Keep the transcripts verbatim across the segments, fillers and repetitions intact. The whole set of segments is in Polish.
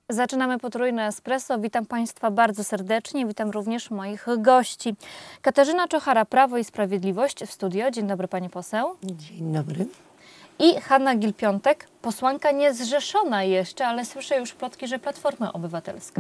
Zaczynamy potrójne espresso. Witam Państwa bardzo serdecznie. Witam również moich gości. Katarzyna Czochara, Prawo i Sprawiedliwość w studio. Dzień dobry Pani poseł. Dzień dobry. I Hanna Gill-Piątek, posłanka niezrzeszona jeszcze, ale słyszę już plotki, że Platforma Obywatelska.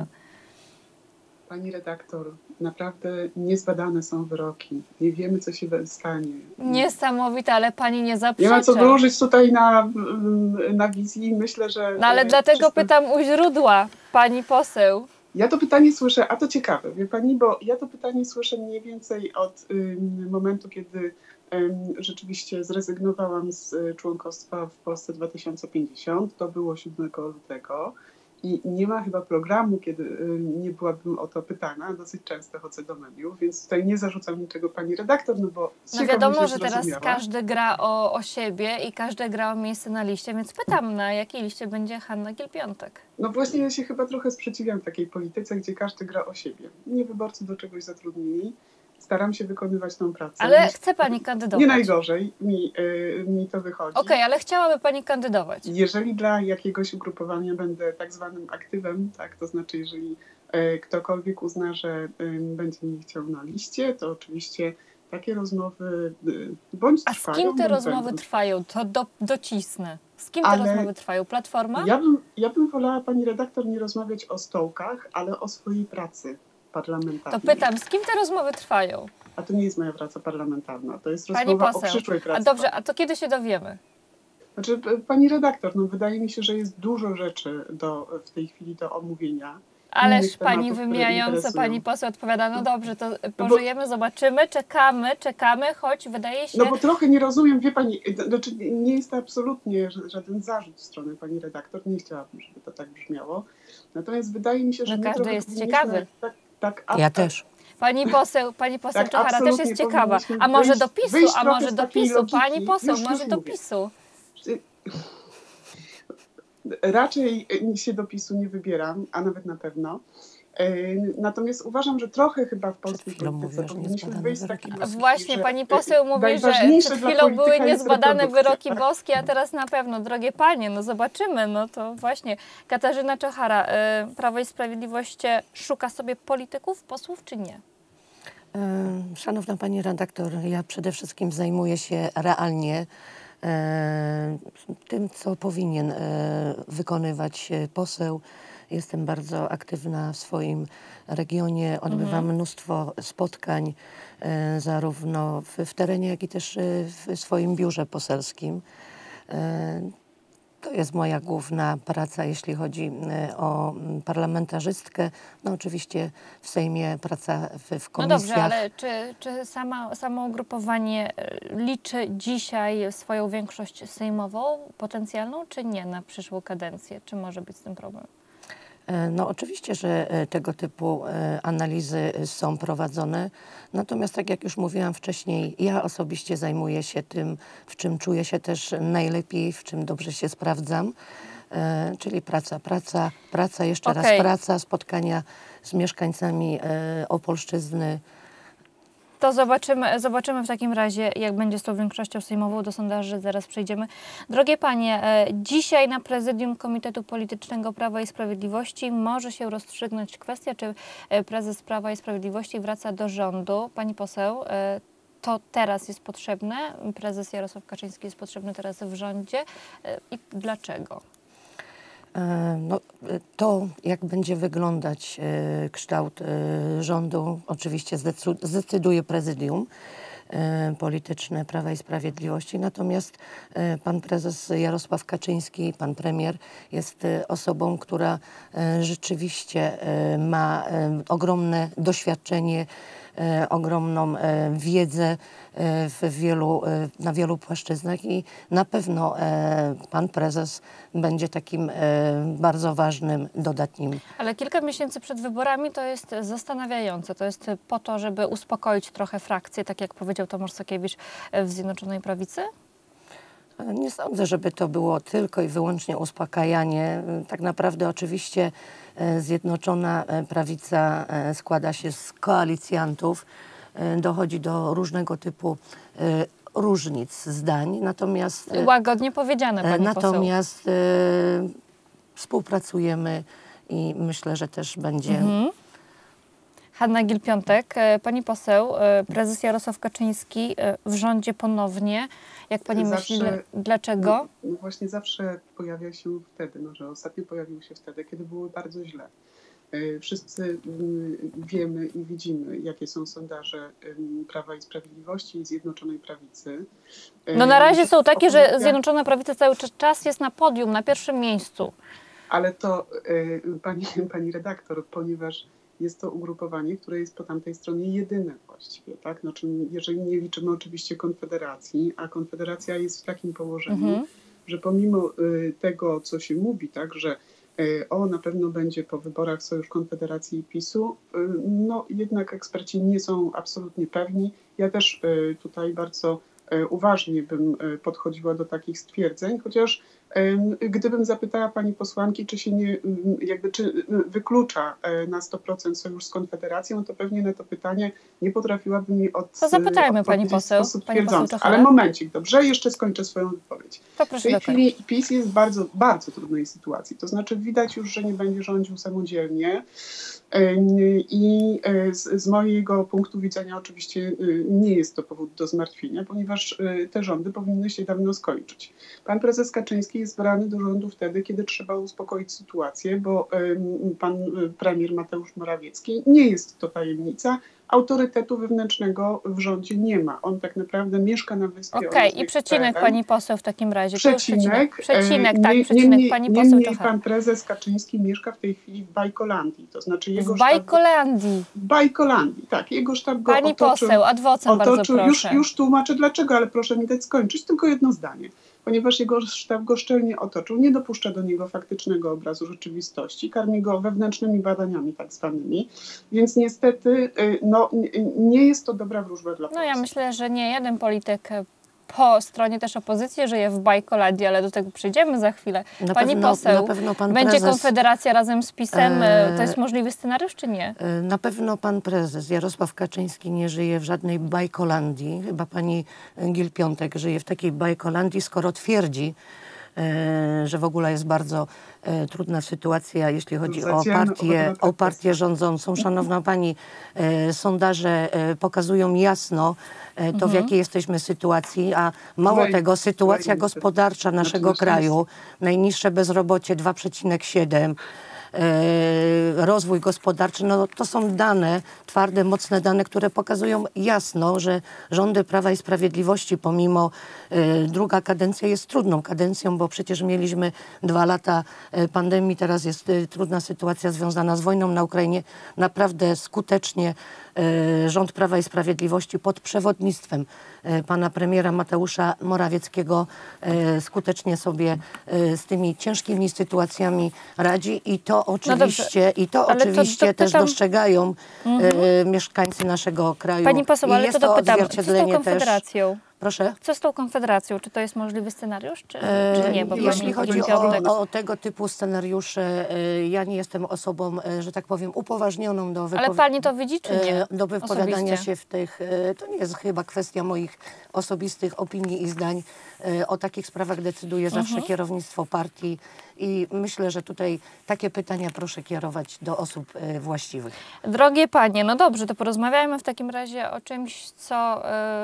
Pani redaktor, naprawdę niezbadane są wyroki. Nie wiemy, co się stanie. Niesamowite, ale Pani nie zaprzecza. Nie ma co wyłożyć tutaj na, na wizji. Myślę, że... No ale dlatego wszystko... pytam u źródła, Pani poseł. Ja to pytanie słyszę, a to ciekawe, wie Pani, bo ja to pytanie słyszę mniej więcej od um, momentu, kiedy um, rzeczywiście zrezygnowałam z członkostwa w Polsce dwa tysiące pięćdziesiąt. To było siódmego lutego. I nie ma chyba programu, kiedy nie byłabym o to pytana. Dosyć często chodzę do mediów, więc tutaj nie zarzucam niczego pani redaktor, no bo no wiadomo, że teraz każdy gra o, o siebie i każdy gra o miejsce na liście, więc pytam, na jakiej liście będzie Hanna Gill-Piątek? No właśnie ja się chyba trochę sprzeciwiam takiej polityce, gdzie każdy gra o siebie. Mnie wyborcy do czegoś zatrudnili. Staram się wykonywać tą pracę. Ale nie, chce Pani kandydować? Nie najgorzej mi, yy, mi to wychodzi. Okej, okay, ale chciałaby Pani kandydować? Jeżeli dla jakiegoś ugrupowania będę tak zwanym aktywem, tak, to znaczy jeżeli yy, ktokolwiek uzna, że yy, będzie mnie chciał na liście, to oczywiście takie rozmowy yy, bądź A trwają. A z kim te rozmowy będą. trwają? To do, docisnę. Z kim ale te rozmowy trwają? Platforma? Ja bym, ja bym wolała, pani redaktor, nie rozmawiać o stołkach, ale o swojej pracy parlamentarnej. To pytam, z kim te rozmowy trwają? A to nie jest moja praca parlamentarna, to jest Pani rozmowa poseł, o przyszłej pracy. A dobrze, a to kiedy się dowiemy? Znaczy, pani redaktor, no wydaje mi się, że jest dużo rzeczy do, w tej chwili do omówienia. Ależ pani wymijająca, pani poseł odpowiada, no dobrze, to pożyjemy, no bo, zobaczymy, czekamy, czekamy, choć wydaje się... No bo trochę nie rozumiem, wie pani, znaczy nie jest to absolutnie żaden zarzut w stronę pani redaktor, nie chciałabym, żeby to tak brzmiało. Natomiast wydaje mi się, że... No każdy jest ciekawy. Tak, tak, a, ja też. Pani poseł, pani poseł tak, Czochara też jest ciekawa. A może do PiSu, a może do PiSu, pani poseł, już, może już do PiSu. Raczej się do PiSu nie wybieram, a nawet na pewno. Natomiast uważam, że trochę chyba w polskiej polityce powinniśmy wyjść z takiej logiki, Właśnie, pani poseł mówi, że przed chwilą były niezbadane wyroki boskie, a teraz na pewno, drogie panie, no zobaczymy, no to właśnie. Katarzyna Czochara, Prawo i Sprawiedliwość szuka sobie polityków, posłów, czy nie? Szanowna pani redaktor, ja przede wszystkim zajmuję się realnie e, tym, co powinien e, wykonywać poseł. Jestem bardzo aktywna w swoim regionie, odbywam mhm. mnóstwo spotkań e, zarówno w, w terenie, jak i też w swoim biurze poselskim. E, to jest moja główna praca, jeśli chodzi e, o parlamentarzystkę. No oczywiście w Sejmie praca w, w komisjach. No dobrze, ale czy, czy sama, samo ugrupowanie liczy dzisiaj swoją większość sejmową, potencjalną, czy nie na przyszłą kadencję? Czy może być z tym problem? No oczywiście, że tego typu analizy są prowadzone, natomiast tak jak już mówiłam wcześniej, ja osobiście zajmuję się tym, w czym czuję się też najlepiej, w czym dobrze się sprawdzam, czyli praca, praca, praca, jeszcze okay. raz praca, spotkania z mieszkańcami Opolszczyzny. To zobaczymy, zobaczymy w takim razie, jak będzie z tą większością sejmową, do sondaży zaraz przejdziemy. Drogie panie, dzisiaj na prezydium Komitetu Politycznego Prawa i Sprawiedliwości może się rozstrzygnąć kwestia, czy prezes Prawa i Sprawiedliwości wraca do rządu. Pani poseł, to teraz jest potrzebne? Prezes Jarosław Kaczyński jest potrzebny teraz w rządzie i dlaczego? No, to, jak będzie wyglądać e, kształt e, rządu, oczywiście zdecyduje prezydium e, polityczne Prawa i Sprawiedliwości. Natomiast e, pan prezes Jarosław Kaczyński, pan premier, jest e, osobą, która e, rzeczywiście e, ma e, ogromne doświadczenie, E, ogromną e, wiedzę e, w wielu, e, na wielu płaszczyznach i na pewno e, pan prezes będzie takim e, bardzo ważnym, dodatnim. Ale kilka miesięcy przed wyborami to jest zastanawiające. To jest po to, żeby uspokoić trochę frakcję, tak jak powiedział Tomasz Sakiewicz w Zjednoczonej Prawicy? Nie sądzę, żeby to było tylko i wyłącznie uspokajanie. Tak naprawdę oczywiście Zjednoczona Prawica składa się z koalicjantów. Dochodzi do różnego typu różnic zdań. Natomiast łagodnie powiedziane, pani Natomiast poseł. Współpracujemy i myślę, że też będzie... Mhm. Hanna Gill-Piątek, pani poseł, prezes Jarosław Kaczyński w rządzie ponownie. Jak pani Zawsze, myśli, dlaczego? No, no właśnie zawsze pojawia się wtedy, może ostatnio pojawił się wtedy, kiedy było bardzo źle. Wszyscy wiemy i widzimy, jakie są sondaże Prawa i Sprawiedliwości i Zjednoczonej Prawicy. No na razie są takie, że Zjednoczona Prawica cały czas jest na podium, na pierwszym miejscu. Ale to, pani, pani redaktor, ponieważ jest to ugrupowanie, które jest po tamtej stronie jedyne właściwie, tak? Znaczy, jeżeli nie liczymy oczywiście Konfederacji, a Konfederacja jest w takim położeniu, mhm. że pomimo tego, co się mówi, tak, że o, na pewno będzie po wyborach sojusz Konfederacji i PiSu, no jednak eksperci nie są absolutnie pewni. Ja też tutaj bardzo uważnie bym podchodziła do takich stwierdzeń, chociaż gdybym zapytała pani posłanki, czy się nie, jakby, czy wyklucza na sto procent sojusz z Konfederacją, to pewnie na to pytanie nie potrafiłabym mi od, to zapytajmy pani poseł, w sposób pani poseł Ale momencik, dobrze, jeszcze skończę swoją wypowiedź. To w tej chwili PiS jest w bardzo, bardzo trudnej sytuacji. To znaczy widać już, że nie będzie rządził samodzielnie i z, z mojego punktu widzenia oczywiście nie jest to powód do zmartwienia, ponieważ te rządy powinny się dawno skończyć. Pan prezes Kaczyński jest brany do rządu wtedy, kiedy trzeba uspokoić sytuację, bo pan premier Mateusz Morawiecki, nie jest to tajemnica, autorytetu wewnętrznego w rządzie nie ma. On tak naprawdę mieszka na wyspie. Okej, okay, i przecinek teren. Pani poseł w takim razie. Przecinek, przecinek tak, nie, przecinek niemniej, pani poseł niemniej Czochara. Pan prezes Kaczyński mieszka w tej chwili w Bajkolandii, to znaczy jego w Bajkolandii. Sztab, w Bajkolandii, tak. Jego sztab go Pani otoczył, poseł, adwocem otoczył, bardzo proszę. Już, już tłumaczę dlaczego, ale proszę mi dać skończyć, tylko jedno zdanie. Ponieważ jego sztab go szczelnie otoczył, nie dopuszcza do niego faktycznego obrazu rzeczywistości, karmi go wewnętrznymi badaniami tak zwanymi, więc niestety no, nie jest to dobra wróżba dla Polski. No ja myślę, że nie jeden polityk po stronie też opozycji żyje w Bajkolandii, ale do tego przyjdziemy za chwilę. Na Pani pewno, poseł, na pewno pan będzie prezes, Konfederacja razem z PiS-em? e, to jest możliwy scenariusz, czy nie? Na pewno pan prezes Jarosław Kaczyński nie żyje w żadnej Bajkolandii. Chyba pani Gill-Piątek żyje w takiej Bajkolandii, skoro twierdzi, że w ogóle jest bardzo e, trudna sytuacja, jeśli chodzi o partię, o partię rządzącą. Szanowna pani, e, sondaże e, pokazują jasno e, to, mhm. w jakiej jesteśmy sytuacji, a mało Złej. tego, sytuacja Złej. gospodarcza naszego znaczy, kraju, najniższe bezrobocie dwa przecinek siedem, rozwój gospodarczy, no to są dane, twarde, mocne dane, które pokazują jasno, że rządy Prawa i Sprawiedliwości, pomimo e, druga kadencja jest trudną kadencją, bo przecież mieliśmy dwa lata pandemii, teraz jest e, trudna sytuacja związana z wojną na Ukrainie. Naprawdę skutecznie e, rząd Prawa i Sprawiedliwości pod przewodnictwem e, pana premiera Mateusza Morawieckiego e, skutecznie sobie e, z tymi ciężkimi sytuacjami radzi i to oczywiście, no i to oczywiście to, to też dostrzegają mhm. e, mieszkańcy naszego kraju. Pani poseł, ale to dopytam, co z tą Konfederacją? Też. Proszę? Co z tą Konfederacją? Czy to jest możliwy scenariusz, czy, czy nie? Bo Jeśli chodzi o, o tego typu scenariusze, ja nie jestem osobą, że tak powiem, upoważnioną do wypowiadania. Ale pani to widzi, czy nie? Do wypowiadania się w tych... To nie jest chyba kwestia moich osobistych opinii i zdań. O takich sprawach decyduje zawsze mhm. kierownictwo partii i myślę, że tutaj takie pytania proszę kierować do osób właściwych. Drogie panie, no dobrze, to porozmawiajmy w takim razie o czymś, co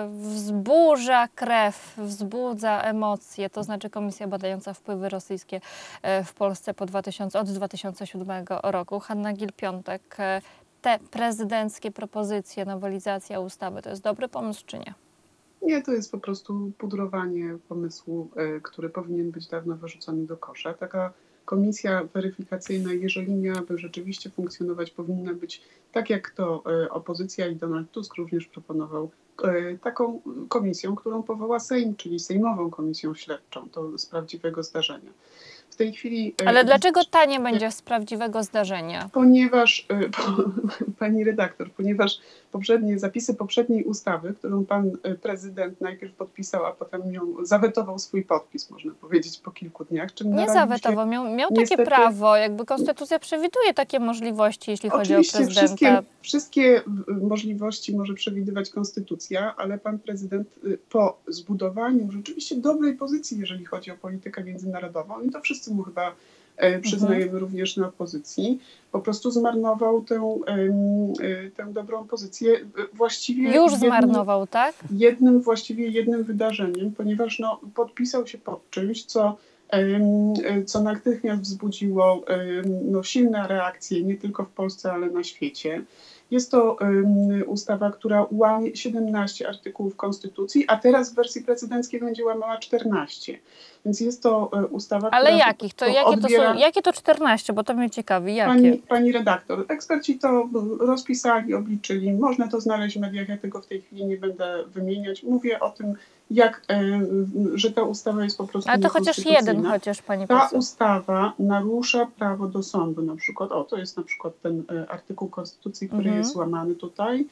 wzburza krew, wzbudza emocje, to znaczy Komisja Badająca Wpływy Rosyjskie w Polsce po dwa tysiące, od dwa tysiące siódmego roku. Hanna Gill-Piątek, te prezydenckie propozycje, nowelizacja ustawy, to jest dobry pomysł, czy nie? Nie, to jest po prostu pudrowanie pomysłu, który powinien być dawno wyrzucony do kosza. Taka komisja weryfikacyjna, jeżeli miałaby rzeczywiście funkcjonować, powinna być tak, jak to opozycja i Donald Tusk również proponował, taką komisją, którą powoła Sejm, czyli Sejmową Komisją Śledczą, to z prawdziwego zdarzenia. W tej chwili... Ale dlaczego ta nie będzie z prawdziwego zdarzenia? Ponieważ, po, pani redaktor, ponieważ poprzednie zapisy poprzedniej ustawy, którą pan prezydent najpierw podpisał, a potem ją zawetował swój podpis, można powiedzieć, po kilku dniach. Czym nie zawetował, miał, miał niestety, takie prawo, jakby konstytucja przewiduje takie możliwości, jeśli chodzi o prezydenta. Wszystkie, wszystkie możliwości może przewidywać konstytucja, ale pan prezydent po zbudowaniu rzeczywiście dobrej pozycji, jeżeli chodzi o politykę międzynarodową, i to wszyscy mu chyba przyznajemy mhm. również na opozycji, po prostu zmarnował tę, tę dobrą pozycję właściwie... Już jednym, zmarnował, tak? Jednym, właściwie jednym wydarzeniem, ponieważ no, podpisał się pod czymś, co co natychmiast wzbudziło no, silne reakcje nie tylko w Polsce, ale na świecie. Jest to um, ustawa, która łamie siedemnaście artykułów Konstytucji, a teraz w wersji prezydenckiej będzie łamała czternaście. Więc jest to um, ustawa, ale która... jakich? To, jakie, odbiera... to są, jakie to czternaście? Bo to mnie ciekawi. Jakie? Pani, pani redaktor, eksperci to rozpisali, obliczyli. Można to znaleźć w mediach, ja tego w tej chwili nie będę wymieniać. Mówię o tym, jak, że ta ustawa jest po prostu ale to chociaż jeden, chociaż pani Ta poseł. ustawa narusza prawo do sądu na przykład. O, to jest na przykład ten artykuł Konstytucji, który mhm. jest łamany tutaj.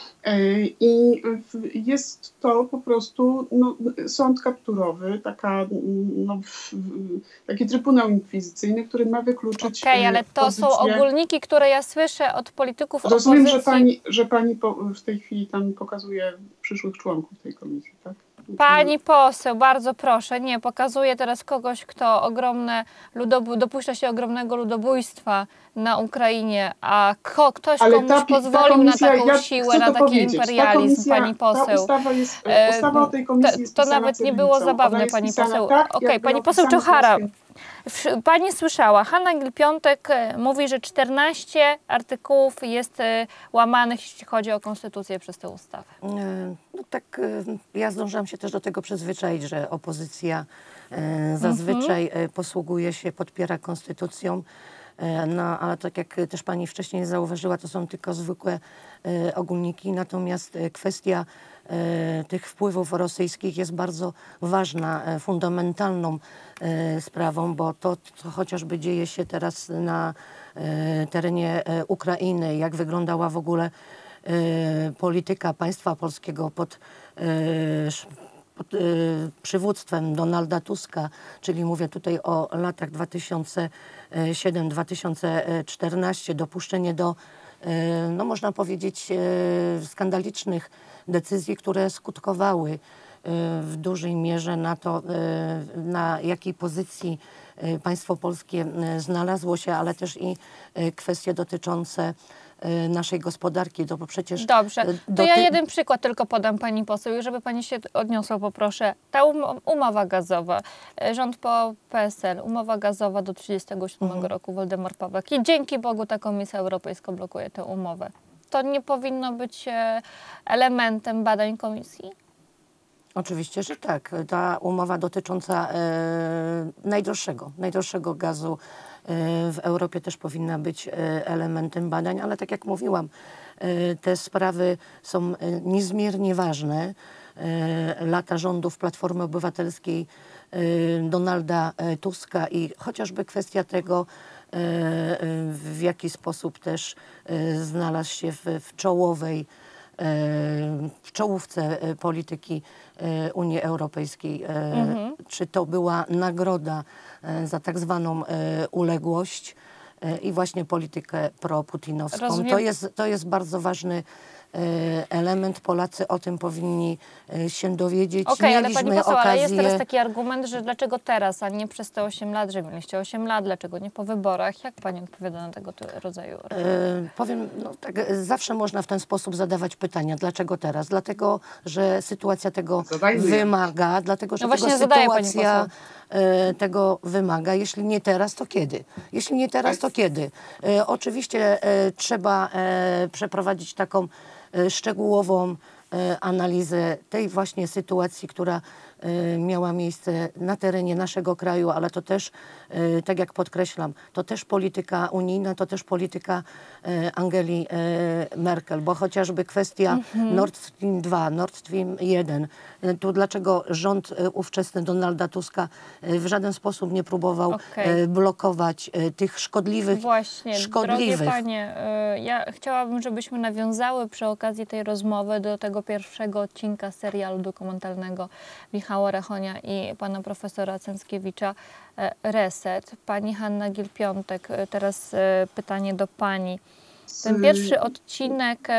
I jest to po prostu no, sąd kapturowy, taka, no, taki trybunał inkwizycyjny, który ma wykluczyć Okej, okay, ale to pozycję. Są ogólniki, które ja słyszę od polityków Rozumiem, opozycji. że pani, że pani po, w tej chwili tam pokazuje przyszłych członków tej komisji, tak? Pani poseł, bardzo proszę, nie, pokazuje teraz kogoś, kto ogromne ludobu- dopuszcza się ogromnego ludobójstwa na Ukrainie, a ko- ktoś ale komuś ta, pozwolił ta komisja, na taką ja siłę, na taki imperializm, komisja, pani poseł. Ta ustawa, jest, ustawa o tej komisji to, jest to nawet nie było zabawne, pani poseł. Tak, Okej, okay, pani poseł Czochara. Pani słyszała, Hanna Gill-Piątek mówi, że czternaście artykułów jest łamanych, jeśli chodzi o konstytucję przez tę ustawę. No tak, ja zdążyłam się też do tego przyzwyczaić, że opozycja zazwyczaj mhm. posługuje się, podpiera konstytucją. No, ale tak jak też pani wcześniej zauważyła, to są tylko zwykłe e, ogólniki, natomiast kwestia e, tych wpływów rosyjskich jest bardzo ważna, e, fundamentalną e, sprawą, bo to, co chociażby dzieje się teraz na e, terenie e, Ukrainy, jak wyglądała w ogóle e, polityka państwa polskiego pod e, pod y, przywództwem Donalda Tuska, czyli mówię tutaj o latach dwa tysiące siódmym do dwa tysiące czternastego, dopuszczenie do, y, no można powiedzieć, y, skandalicznych decyzji, które skutkowały y, w dużej mierze na to, y, na jakiej pozycji y, państwo polskie y, znalazło się, ale też i y, kwestie dotyczące naszej gospodarki, to bo przecież... Dobrze, to ja jeden przykład tylko podam pani poseł i żeby pani się odniosła, poproszę. Ta um- umowa gazowa, rząd po P S L, umowa gazowa do trzydziestego siódmego mhm. roku, Waldemar Pawlak i dzięki Bogu ta Komisja Europejska blokuje tę umowę. To nie powinno być elementem badań komisji? Oczywiście, że tak. Ta umowa dotycząca e, najdroższego, najdroższego gazu w Europie też powinna być elementem badań, ale tak jak mówiłam, te sprawy są niezmiernie ważne. Lata rządów Platformy Obywatelskiej, Donalda Tuska i chociażby kwestia tego, w jaki sposób też znalazł się w, w czołowej w czołówce polityki Unii Europejskiej. Mhm. Czy to była nagroda za tak zwaną uległość i właśnie politykę proputinowską. To jest, to jest bardzo ważny element. Polacy o tym powinni się dowiedzieć. Okej, okay, ale pani poseł, okazję... ale jest teraz taki argument, że dlaczego teraz, a nie przez te osiem lat, że mieliście osiem lat, dlaczego nie po wyborach? Jak pani odpowiada na tego rodzaju argumenty? E, powiem, no, tak, zawsze można w ten sposób zadawać pytania. Dlaczego teraz? Dlatego, że sytuacja tego Zadajmy. wymaga, dlatego, że no tego sytuacja e, tego wymaga. Jeśli nie teraz, to kiedy? Jeśli nie teraz, to kiedy? E, oczywiście e, trzeba e, przeprowadzić taką szczegółową analizę tej właśnie sytuacji, która miała miejsce na terenie naszego kraju, ale to też, tak jak podkreślam, to też polityka unijna, to też polityka Angeli Merkel, bo chociażby kwestia mhm. Nord Stream dwa, Nord Stream jeden, tu dlaczego rząd ówczesny Donalda Tuska w żaden sposób nie próbował okay. blokować tych szkodliwych... Właśnie, szkodliwych. drogie panie, ja chciałabym, żebyśmy nawiązały przy okazji tej rozmowy do tego pierwszego odcinka serialu dokumentalnego Michała Rachonia i pana profesora Cęckiewicza Reset. Pani Hanna Gill-Piątek, teraz pytanie do pani. Ten pierwszy odcinek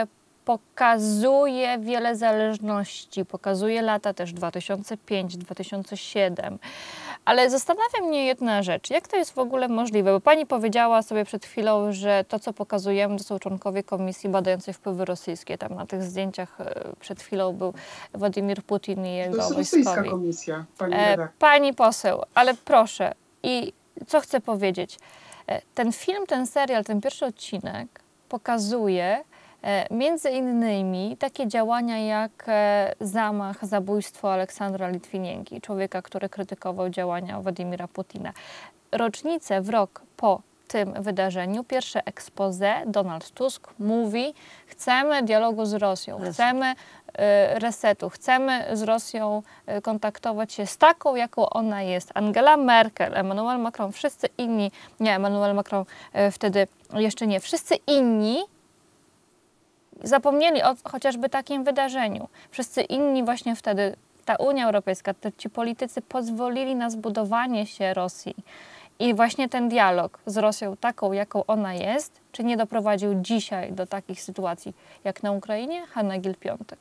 pokazuje wiele zależności, pokazuje lata też dwa tysiące piąty, dwa tysiące siódmy. Ale zastanawia mnie jedna rzecz, jak to jest w ogóle możliwe, bo pani powiedziała sobie przed chwilą, że to, co pokazujemy, to są członkowie komisji badającej wpływy rosyjskie. Tam na tych zdjęciach przed chwilą był Władimir Putin i jego To jest wojskowi. rosyjska komisja, pani E, redaktor. pani poseł, ale proszę, i co chcę powiedzieć? E, ten film, ten serial, ten pierwszy odcinek pokazuje e, między innymi takie działania jak e, zamach, zabójstwo Aleksandra Litwinienki, człowieka, który krytykował działania Władimira Putina. Rocznicę w rok po tym wydarzeniu, pierwsze expose, Donald Tusk mówi, chcemy dialogu z Rosją, Reset. chcemy y, resetu, chcemy z Rosją y, kontaktować się z taką, jaką ona jest. Angela Merkel, Emmanuel Macron, wszyscy inni, nie, Emmanuel Macron y, wtedy jeszcze nie, wszyscy inni zapomnieli o chociażby takim wydarzeniu. Wszyscy inni właśnie wtedy, ta Unia Europejska, te, ci politycy pozwolili na zbudowanie się Rosji. I właśnie ten dialog z Rosją taką, jaką ona jest, czy nie doprowadził dzisiaj do takich sytuacji jak na Ukrainie? Hanna Gill-Piątek.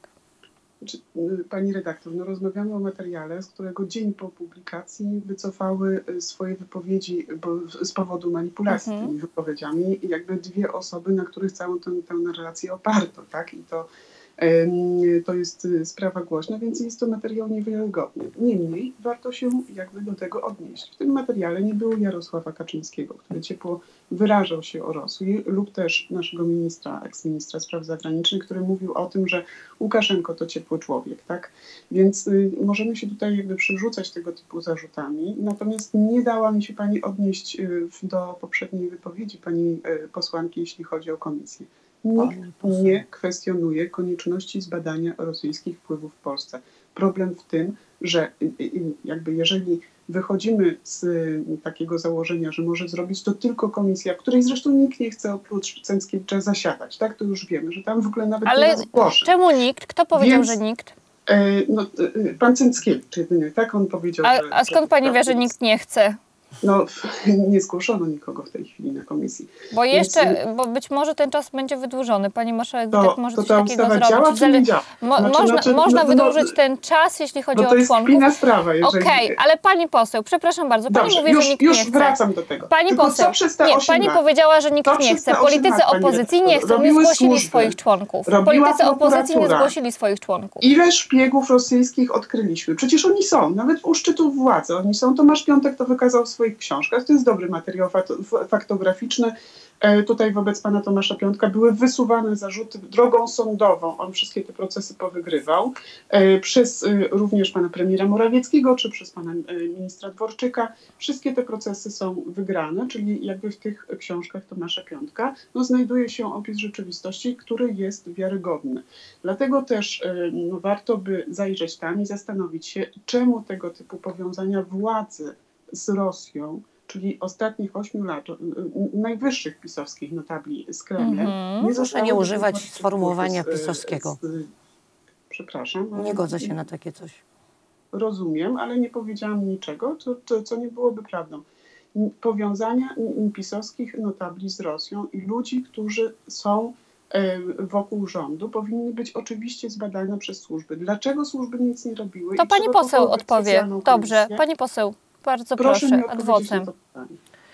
Pani redaktor, no rozmawiamy o materiale, z którego dzień po publikacji wycofały swoje wypowiedzi bo z powodu manipulacji Mhm. tymi wypowiedziami i jakby dwie osoby, na których całą tę, tę narrację oparto, tak? I to, em, to jest sprawa głośna, więc jest to materiał niewiarygodny. Niemniej warto się jakby do tego odnieść. W tym materiale nie było Jarosława Kaczyńskiego, który ciepło wyrażał się o Rosji, lub też naszego ministra, eks-ministra spraw zagranicznych, który mówił o tym, że Łukaszenko to ciepły człowiek, tak? Więc y, możemy się tutaj jakby przerzucać tego typu zarzutami, natomiast nie dała mi się pani odnieść y, do poprzedniej wypowiedzi pani y, posłanki, jeśli chodzi o komisję. Nikt nie kwestionuje konieczności zbadania rosyjskich wpływów w Polsce. Problem w tym, że y, y, jakby jeżeli wychodzimy z y, takiego założenia, że może zrobić to tylko komisja, w której zresztą nikt nie chce oprócz Cęckiewicza zasiadać, tak? To już wiemy, że tam w ogóle nawet nie Ale ma zgłoszeń. czemu nikt? Kto powiedział, Więc- że nikt? E, no, e, pan Cęckiewicz jedynie, tak? On powiedział, A, że... a skąd pani wie, że jest- nikt nie chce? No, nie zgłoszono nikogo w tej chwili na komisji. Bo Więc- jeszcze, bo być może ten czas będzie wydłużony. Pani marszałek To, Witek może to coś ta takiego ustawa zrobić. działa, czy Zale- nie działa? Mo- Znaczy, można znaczy, można no, no, wydłużyć ten czas, jeśli chodzi No to o jest członków. inna sprawa, jeżeli... Okej, ale pani poseł, przepraszam bardzo, pani Dobrze, mówi, już, że nikt już nie chce. wracam do tego. Pani Tylko poseł, co przez te nie, osiem pani lat? powiedziała, że nikt To nie przez chce. te osiem Politycy lat, pani opozycji nie redaktor, chcą, nie robiły zgłosili służby, swoich członków. robiła Politycy opozycji nie prokuratura. zgłosili swoich członków. Ile szpiegów rosyjskich odkryliśmy? Przecież oni są, nawet u szczytów władzy. Oni są. Tomasz Piątek to wykazał w swoich książkach. To jest dobry materiał fak- faktograficzny. E, Tutaj wobec pana Tomasza Piątka były wysuwane zarzuty drogą sądową. On wszystkie te procesy powygrywał. E, Przez e, również pana premiera Morawieckiego, czy przez pana e, ministra Dworczyka. Wszystkie te procesy są wygrane, czyli jakby w tych książkach Tomasza Piątka no, znajduje się opis rzeczywistości, który jest wiarygodny. Dlatego też e, no, warto by zajrzeć tam i zastanowić się, czemu tego typu powiązania władzy z Rosją, czyli ostatnich ośmiu lat, y, y, najwyższych pisowskich notabli z Kremlem, Mhm. nie Proszę zostały nie używać wytłumaczone sformułowania z, y, pisowskiego. z, y, Przepraszam. Nie godzę się na takie coś. Rozumiem, ale nie powiedziałam niczego, co, co, co nie byłoby prawdą. Powiązania pisowskich notabli z Rosją i ludzi, którzy są e, wokół rządu, powinny być oczywiście zbadane przez służby. Dlaczego służby nic nie robiły? To I pani trzeba poseł powołać odpowie. specjalną Dobrze, komisję? pani poseł, bardzo Proszę mi proszę, odpowiedzieć adwocem. na to pytanie.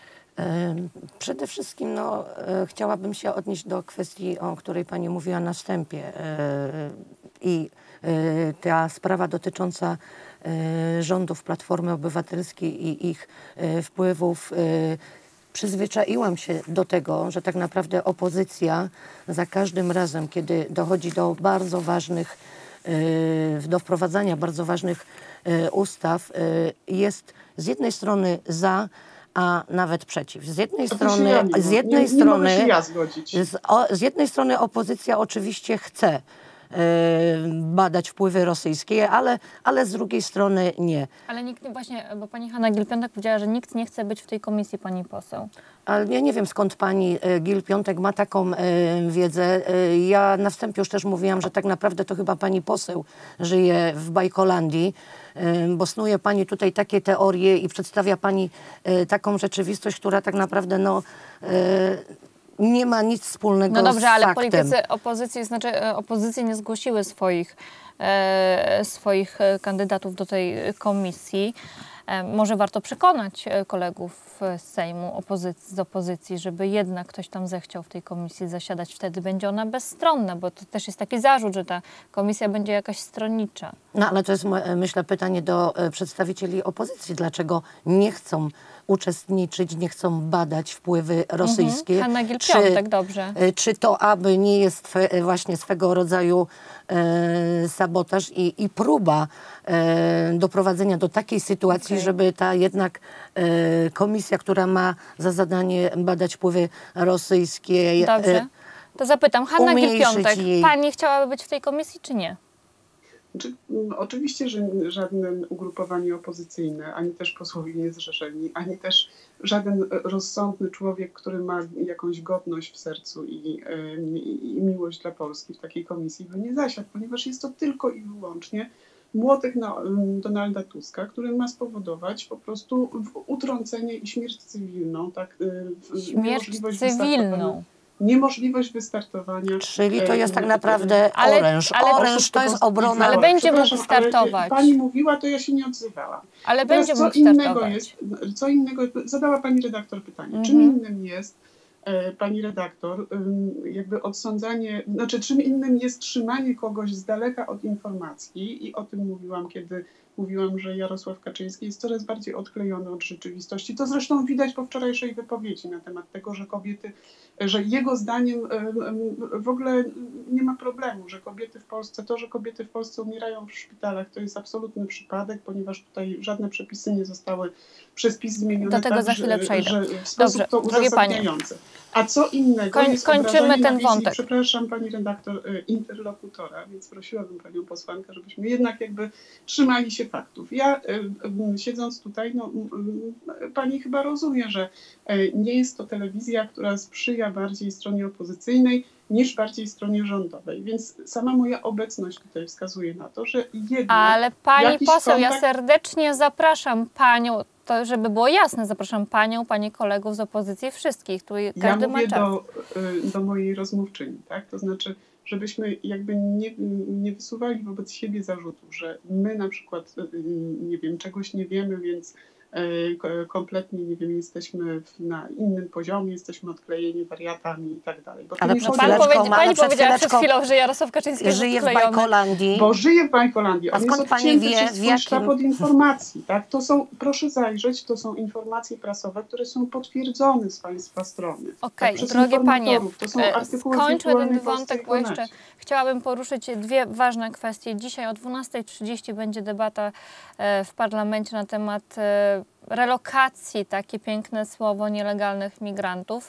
Em, Przede wszystkim no, e, chciałabym się odnieść do kwestii, o której pani mówiła na wstępie. E, I e, ta sprawa dotycząca e, rządów Platformy Obywatelskiej i ich e, wpływów. e, Przyzwyczaiłam się do tego, że tak naprawdę opozycja za każdym razem, kiedy dochodzi do bardzo ważnych, e, do wprowadzania bardzo ważnych e, ustaw, e, jest z jednej strony za, a nawet przeciw. Z jednej To się strony, ja nie, z mo- jednej nie, nie strony, mogę się ja zgodzić. z, o, z jednej strony opozycja oczywiście chce e, badać wpływy rosyjskie, ale, ale z drugiej strony nie. Ale nikt nie, właśnie, bo pani Hanna Gill-Piątek powiedziała, że nikt nie chce być w tej komisji, pani poseł. Ale ja nie wiem, skąd pani e, Gill-Piątek ma taką e, wiedzę. E, ja na wstępie już też mówiłam, że tak naprawdę to chyba pani poseł żyje w Bajkolandii, e, bo snuje pani tutaj takie teorie i przedstawia pani e, taką rzeczywistość, która tak naprawdę no, e, nie ma nic wspólnego No dobrze, z ale faktem. politycy opozycji, znaczy e, opozycji nie zgłosiły swoich, e, swoich e, kandydatów do tej komisji. E, może warto przekonać e, kolegów z Sejmu opozycji, z opozycji, żeby jednak ktoś tam zechciał w tej komisji zasiadać. Wtedy będzie ona bezstronna, bo to też jest taki zarzut, że ta komisja będzie jakaś stronnicza. No ale to jest, myślę, pytanie do e, przedstawicieli opozycji. Dlaczego nie chcą uczestniczyć, nie chcą badać wpływy rosyjskie? Mhm. Hanna Gill-Piątek, dobrze. e, Czy to aby nie jest swe, właśnie swego rodzaju e, sabotaż i, i próba e, doprowadzenia do takiej sytuacji, Okay. żeby ta jednak e, komisja, która ma za zadanie badać wpływy rosyjskie... Dobrze. E, To zapytam, Hanna umniejszyć Gill-Piątek, jej- pani chciałaby być w tej komisji, czy nie? Znaczy, m, oczywiście, że żadne ugrupowanie opozycyjne, ani też posłowie niezrzeszeni, ani też żaden rozsądny człowiek, który ma jakąś godność w sercu i, i, i miłość dla Polski w takiej komisji by nie zasiadł, ponieważ jest to tylko i wyłącznie młotek na Donalda Tuska, który ma spowodować po prostu utrącenie i śmierć cywilną. Tak, w, Śmierć niemożliwość cywilną. Niemożliwość wystartowania. Czyli to jest tak e, naprawdę Ale- oręż. ale- Oręż to jest obrona... Ale będzie mógł Przepraszam, ale startować. Pani mówiła, to ja się nie odzywałam. Ale Teraz będzie co mógł innego startować. jest, co innego, zadała Pani redaktor pytanie, Mhm. czym innym jest e, Pani redaktor, ym, jakby odsądzanie, znaczy czym innym jest trzymanie kogoś z daleka od informacji i o tym mówiłam, kiedy mówiłam, że Jarosław Kaczyński jest coraz bardziej odklejony od rzeczywistości. To zresztą widać po wczorajszej wypowiedzi na temat tego, że kobiety, że jego zdaniem w ogóle nie ma problemu, że kobiety w Polsce, to, że kobiety w Polsce umierają w szpitalach, to jest absolutny przypadek, ponieważ tutaj żadne przepisy nie zostały przez PiS zmienione. Do tego tak, za chwilę że, przejdę. że w sposób Dobrze, to drogie panie. uzasadniające. A co innego Koń- jest kończymy obrażanie ten na wizji, wątek. przepraszam Pani redaktor, interlokutora, więc prosiłabym Panią posłankę, żebyśmy jednak jakby trzymali się faktów. Ja y, y, siedząc tutaj, no, y, Pani chyba rozumie, że y, nie jest to telewizja, która sprzyja bardziej stronie opozycyjnej niż bardziej stronie rządowej, więc sama moja obecność tutaj wskazuje na to, że jednak Ale pani jakiś poseł, ja kontakt- serdecznie zapraszam panią, to żeby było jasne, zapraszam panią, pani kolegów z opozycji, wszystkich, tu Ja każdy ma mówię czas. do, y, do mojej rozmówczyni, tak? To znaczy, żebyśmy jakby nie, nie wysuwali wobec siebie zarzutów, że my na przykład, y, nie wiem, czegoś nie wiemy, więc y, ko- kompletnie, nie wiem, jesteśmy w- na innym poziomie, jesteśmy odklejeni wariatami i tak dalej. Bo to Ale nie przed chodzi Pan o- chwileczką powiedz, ma- pani ale przed powiedziała przed chwileczką chwilą, że Jarosław Kaczyński jest Żyje w odklejony. Bajkolandii. Bo żyje w Bajkolandii, A on jest skąd pani odcięty wie, przez w swój jakim- sztab od informacji, tak? To są, proszę zajrzeć, to są informacje prasowe, które są potwierdzone z Państwa strony. Okej, tak, przez drogie panie, informatorów. To są e, artykuły w skończmy ten wirtualnej Polsce wątek, i bo jeszcze Konecie. chciałabym poruszyć dwie ważne kwestie. Dzisiaj o dwunastej trzydzieści będzie debata e, w parlamencie na temat e, relokacji, takie piękne słowo, nielegalnych migrantów.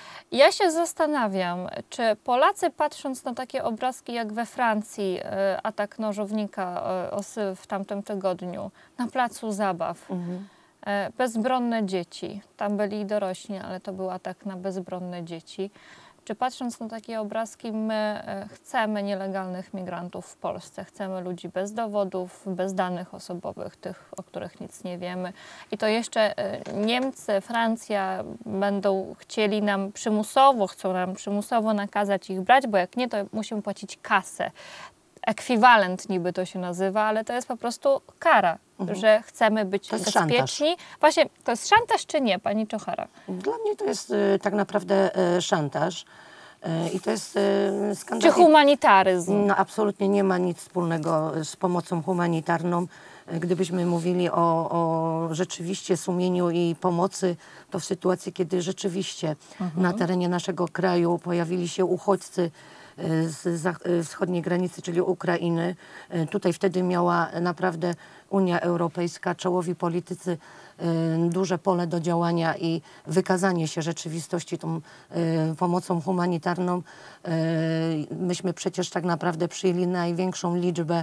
Ja się zastanawiam, czy Polacy, patrząc na takie obrazki jak we Francji, e, atak nożownika e, osy w tamtym tygodniu, na placu zabaw, Mhm. e, bezbronne dzieci, tam byli i dorośli, ale to był atak na bezbronne dzieci. Czy patrząc na takie obrazki, my e, chcemy nielegalnych migrantów w Polsce, chcemy ludzi bez dowodów, bez danych osobowych, tych, o których nic nie wiemy. I to jeszcze e, Niemcy, Francja będą chcieli nam przymusowo, chcą nam przymusowo nakazać ich brać, bo jak nie, to musimy płacić kasę. Ekwiwalent niby to się nazywa, ale to jest po prostu kara, Mhm. że chcemy być To jest bezpieczni. Właśnie, to jest szantaż czy nie, pani Czochara? Dla mnie to jest y, tak naprawdę y, szantaż y, i to jest y, Czy skandal. humanitaryzm? No, absolutnie nie ma nic wspólnego z pomocą humanitarną. Gdybyśmy mówili o, o rzeczywiście sumieniu i pomocy, to w sytuacji, kiedy rzeczywiście na terenie naszego kraju pojawili się uchodźcy z zach- wschodniej granicy, czyli Ukrainy. Tutaj wtedy miała naprawdę Unia Europejska, czołowi politycy y, duże pole do działania i wykazanie się rzeczywistości tą y, pomocą humanitarną. Y, myśmy przecież tak naprawdę przyjęli największą liczbę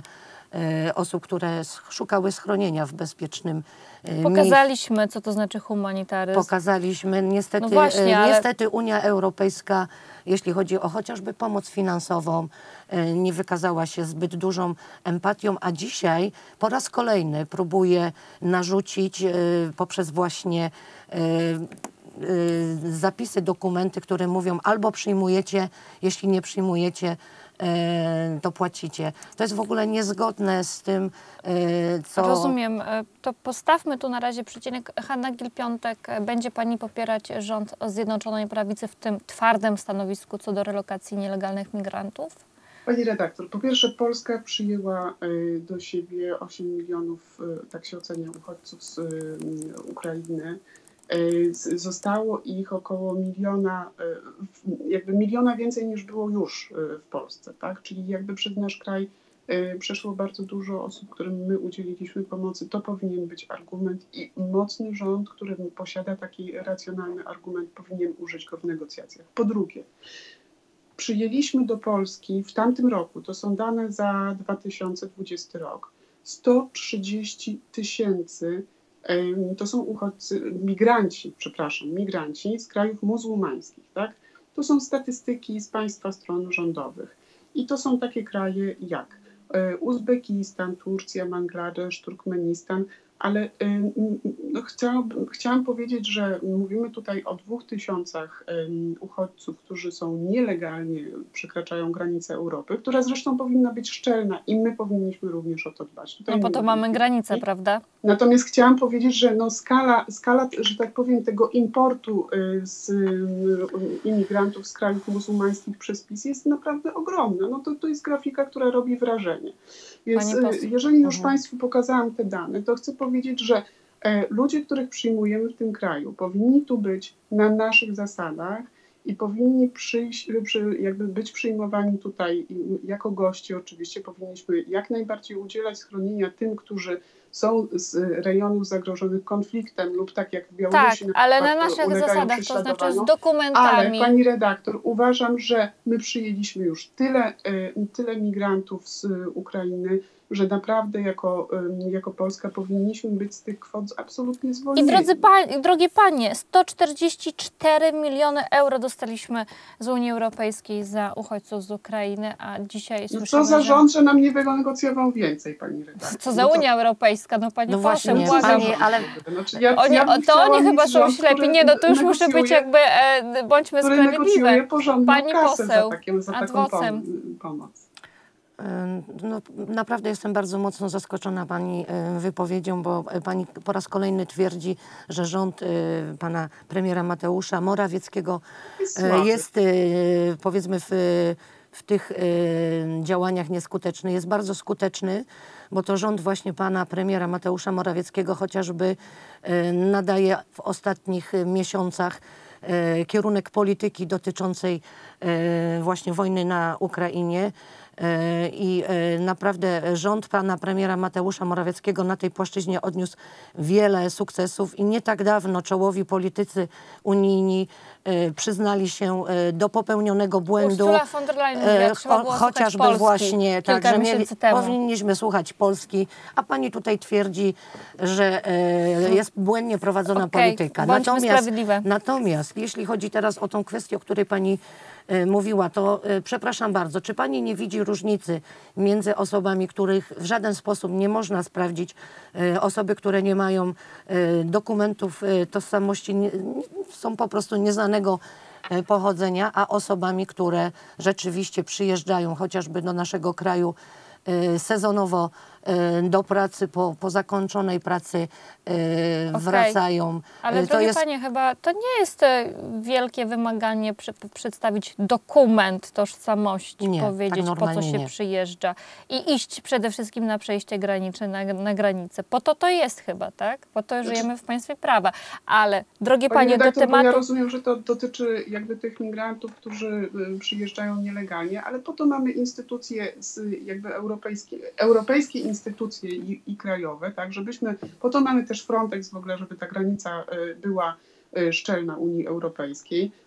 y, osób, które sch- szukały schronienia w bezpiecznym y, miejscu. Pokazaliśmy, co to znaczy humanitaryzm. Pokazaliśmy. Niestety, No właśnie, e, ale- niestety Unia Europejska, jeśli chodzi o chociażby pomoc finansową, e, nie wykazała się zbyt dużą empatią, a dzisiaj po raz kolejny próbuje narzucić e, poprzez właśnie e, y, zapisy, dokumenty, które mówią albo przyjmujecie, jeśli nie przyjmujecie, y, to płacicie. To jest w ogóle niezgodne z tym, y, co... Rozumiem. To postawmy tu na razie przecinek. Hanna Gill-Piątek, będzie pani popierać rząd Zjednoczonej Prawicy w tym twardym stanowisku co do relokacji nielegalnych migrantów? Pani redaktor, po pierwsze Polska przyjęła do siebie osiem milionów, tak się ocenia, uchodźców z Ukrainy. Zostało ich około miliona, jakby miliona więcej niż było już w Polsce, tak? Czyli jakby przez nasz kraj przeszło bardzo dużo osób, którym my udzieliliśmy pomocy. To powinien być argument i mocny rząd, który posiada taki racjonalny argument, powinien użyć go w negocjacjach. Po drugie, przyjęliśmy do Polski w tamtym roku, to są dane za dwa tysiące dwudziesty rok, sto trzydzieści tysięcy, to są uchodźcy, migranci, przepraszam, migranci z krajów muzułmańskich, tak? To są statystyki z państwa stron rządowych. I to są takie kraje jak Uzbekistan, Turcja, Bangladesz, Turkmenistan, ale no, chciałam, chciałam powiedzieć, że mówimy tutaj o dwóch tysiącach um, uchodźców, którzy są nielegalnie, przekraczają granice Europy, która zresztą powinna być szczelna i my powinniśmy również o to dbać. Tutaj no po to mamy granicę, prawda? Natomiast chciałam powiedzieć, że no skala, skala, że tak powiem, tego importu z imigrantów z krajów muzułmańskich przez PiS jest naprawdę ogromna. No to, to jest grafika, która robi wrażenie. Więc jeżeli już mhm. Państwu pokazałam te dane, to chcę powiedzieć, że e, ludzie, których przyjmujemy w tym kraju, powinni tu być na naszych zasadach i powinni przyjść, przy, jakby być przyjmowani tutaj jako goście. Oczywiście powinniśmy jak najbardziej udzielać schronienia tym, którzy są z rejonów zagrożonych konfliktem lub tak jak w Białorusi. Tak, na ale na naszych zasadach, to znaczy z dokumentami. Ale pani redaktor, uważam, że my przyjęliśmy już tyle, tyle migrantów z Ukrainy, że naprawdę jako, jako Polska powinniśmy być z tych kwot absolutnie zwolnieni. I drodzy pa, drogie panie, sto czterdzieści cztery miliony euro dostaliśmy z Unii Europejskiej za uchodźców z Ukrainy, a dzisiaj no słyszymy, co za że... rząd, że nam nie wynegocjował więcej, pani redaktor. Co za no to... Unia Europejska, no pani no poseł, właśnie, błagam. pani, ale... Znaczy, ja, oni, ja to oni chyba są rząd, ślepi. Nie, no to już muszę być jakby, e, bądźmy sprawiedliwe. Pani poseł, za, takim, za taką pom pomoc. No, naprawdę jestem bardzo mocno zaskoczona pani wypowiedzią, bo pani po raz kolejny twierdzi, że rząd pana premiera Mateusza Morawieckiego jest, jest powiedzmy w, w tych działaniach nieskuteczny. Jest bardzo skuteczny, bo to rząd właśnie pana premiera Mateusza Morawieckiego chociażby nadaje w ostatnich miesiącach kierunek polityki dotyczącej właśnie wojny na Ukrainie. I naprawdę rząd pana premiera Mateusza Morawieckiego na tej płaszczyźnie odniósł wiele sukcesów i nie tak dawno czołowi politycy unijni przyznali się do popełnionego błędu. Ursula von der Leyen mówiła, trzeba było chociażby Polski właśnie tak, że mieli, temu. powinniśmy słuchać Polski, a pani tutaj twierdzi, że jest błędnie prowadzona okay, polityka. Bądźmy Natomiast, sprawiedliwe. natomiast jeśli chodzi teraz o tą kwestię, o której pani mówiła, to przepraszam bardzo, czy pani nie widzi różnicy między osobami, których w żaden sposób nie można sprawdzić, osoby, które nie mają dokumentów tożsamości, nie, są po prostu nieznanego pochodzenia, a osobami, które rzeczywiście przyjeżdżają chociażby do naszego kraju sezonowo do pracy, po, po zakończonej pracy okay. wracają. Ale to drogie jest... panie, chyba to nie jest wielkie wymaganie przy, przedstawić dokument tożsamości, nie, powiedzieć tak po co się nie. przyjeżdża i iść przede wszystkim na przejście graniczne, na, na granicę. Po to to jest chyba, tak? Po to żyjemy w państwie prawa. Ale drogie Pani panie, redaktor, do tematu... Ja rozumiem, że to dotyczy jakby tych migrantów, którzy przyjeżdżają nielegalnie, ale po to mamy instytucje z jakby europejskie, europejskie instytucje i, i krajowe, tak, żebyśmy, po to mamy też Frontex w ogóle, żeby ta granica była szczelna Unii Europejskiej,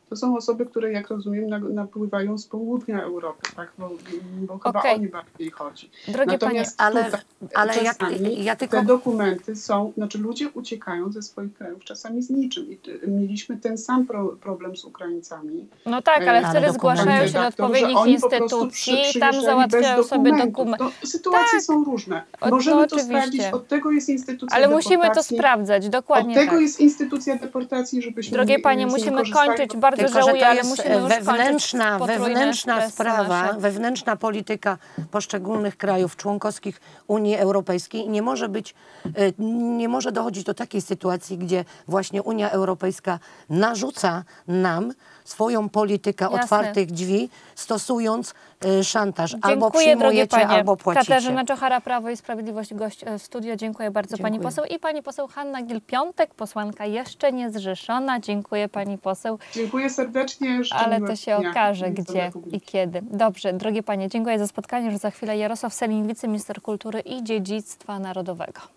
to są osoby, które, jak rozumiem, na- napływają z południa Europy, tak? Bo, bo chyba Okej. o nie bardziej chodzi. Drogie Natomiast Ale- tutaj ale ja- czasami ja tylko- te dokumenty są, znaczy ludzie uciekają ze swoich krajów czasami z niczym. I ty- mieliśmy ten sam pro, problem z Ukraińcami. No tak, ale Ale wtedy dokumenty- zgłaszają się do redaktor, że odpowiednich oni po prostu instytucji przy- i tam przyjeżdżali załatwiają bez sobie dokumentów. dokument. No, sytuacje Tak. są różne. O, Możemy no to oczywiście. sprawdzić, od tego jest instytucja Ale musimy to deportacji. sprawdzać, dokładnie Od tego tak. jest instytucja deportacji, żebyśmy Drogie nie- panie, z niej musimy korzystali. kończyć. Bardzo Tylko, że żałuję, to ale jest musimy już wewnętrzna, kończyć potrójne wewnętrzna espresso sprawa, nasze. wewnętrzna polityka poszczególnych krajów członkowskich Unii Europejskiej i nie może być, e, nie może dochodzić do takiej sytuacji, gdzie właśnie Unia Europejska narzuca nam swoją politykę Jasne. otwartych drzwi, stosując e, szantaż. Albo Dziękuję, drogie przyjmujecie, panie. albo płacicie. Katarzyna Czochara, Prawo i Sprawiedliwość, gość e, w studio. Dziękuję bardzo pani Dziękuję. poseł. I pani poseł Hanna Gill-Piątek, posłanka jeszcze niezrzeszona. Dziękuję pani poseł, Dziękuję serdecznie. życzę ale to miłego się dnia. okaże, Widzę gdzie Republiki. i kiedy. Dobrze, drogie panie, dziękuję za spotkanie. Już za chwilę Jarosław Sellin, wiceminister kultury i dziedzictwa narodowego.